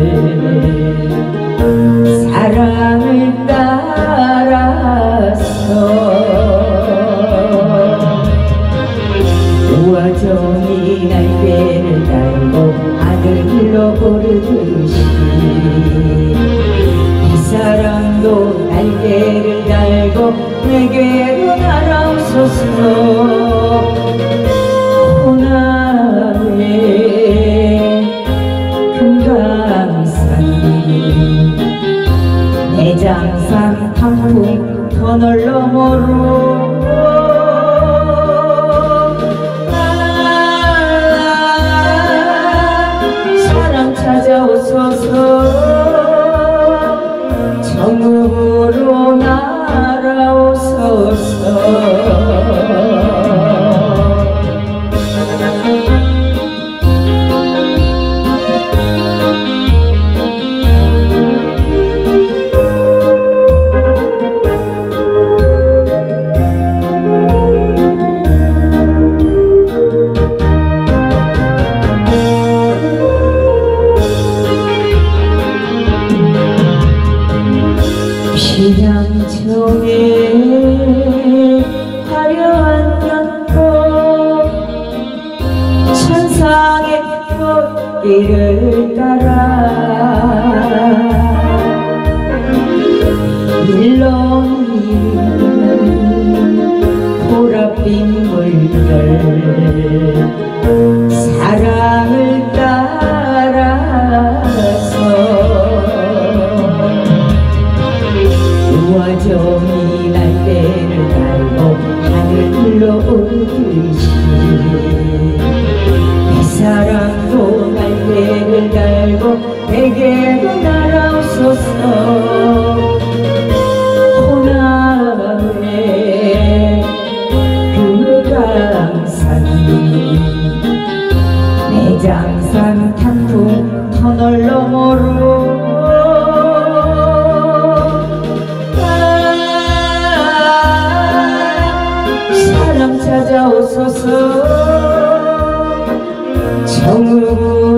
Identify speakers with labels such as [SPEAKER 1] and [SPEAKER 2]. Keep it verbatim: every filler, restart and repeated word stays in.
[SPEAKER 1] 사랑을 따라서 우아정이 날개를 달고 하늘로 오르듯이 이 사랑도 날개를 달고 내게로 날아오소서. 호남의 금강산이 내장산 단풍 터널 너머로 사랑 찾아오소서. 정읍으로 날아오소서. 피양청에 화려한 연꽃 천상의 꽃길을 따라 일렁이는 보랏빛 물결 사랑을 따라서 우아정이 날개를 달고 하늘로 오르듯이 이 사랑도 날개를 달고 내게로 날아오소서. 호남의 금강산이 내장산 단풍 터널 너머로 찾아오소서. 정읍